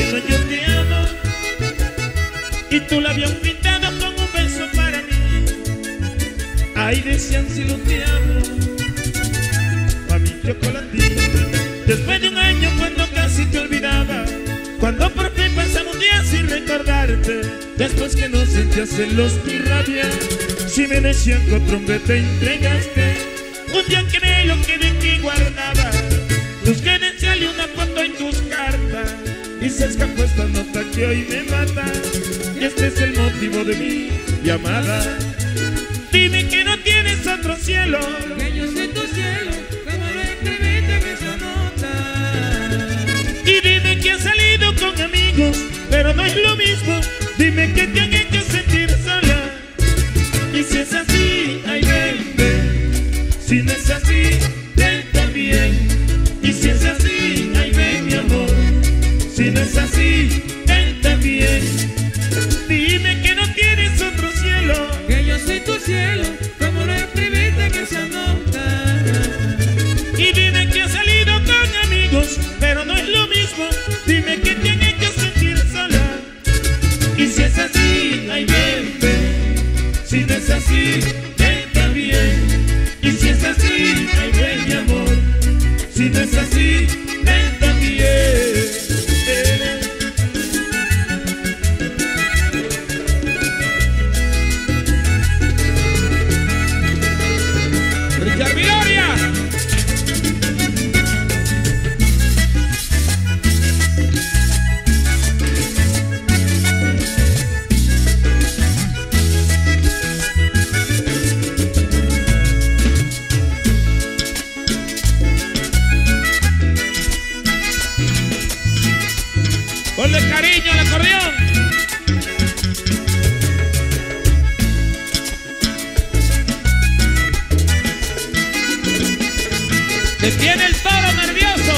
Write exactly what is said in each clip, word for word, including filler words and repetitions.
diciendo yo te amo, y tú la habías pintado con un beso para mí. Ahí decían si lo te amo, a mi chocolatín. Después de un año cuando casi te olvidaba, cuando por fin pasamos un día sin recordarte, después que no sentías celos ni rabia, si me decían que otro hombre te entregaste, un día creí lo que de ti guardaba, tus credenciales y una foto en tus cartas, y se escapó esta nota que hoy me mata, y este es el motivo de mi llamada. Dime que no tienes otro cielo, que yo soy tu cielo, como lo escribiste en esa nota. Y dime que has salido con amigos, pero no es lo mismo. Dime que te han hecho sentir sola, y si es así, ay ven, ven. Si no es así, ven también. Y si es así, ay ven mi amor. Si no es así, ven también. Dime que no tienes otro cielo, que yo soy tu cielo, como lo escribiste en esa nota. y dime que has salido con amigos, pero no es lo mismo. Dime que te han hecho sentir sola, y si es así, ay ven, ven. Si no es así, ven también. Y si es así, ay ven mi amor. Si no es así, ven también. Richard Viloria. Ponle cariño al acordeón. Te tiene el toro nervioso.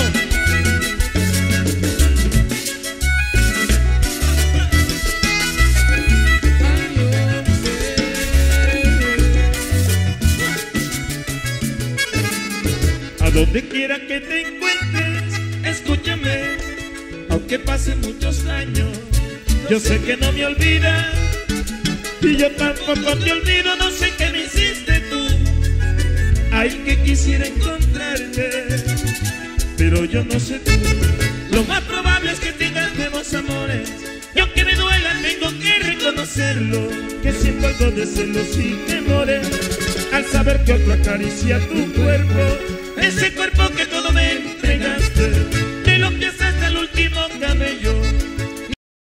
A donde quiera que te encuentres, escúchame, aunque pasen muchos años, yo sé que no me olvidas, y yo tampoco te olvido. No sé qué me hiciste tú, ay que quisiera encontrarte, pero yo no sé tú. Lo más probable es que tengas nuevos amores, y aunque me duela tengo que reconocerlo, que siento algo de celos y temores al saber que otro acaricia tu cuerpo, ese cuerpo que